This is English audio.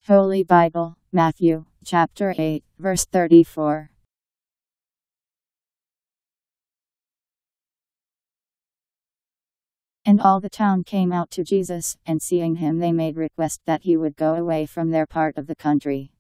Holy Bible, Matthew, chapter 8, verse 34. And all the town came out to Jesus, and seeing him they made request that he would go away from their part of the country.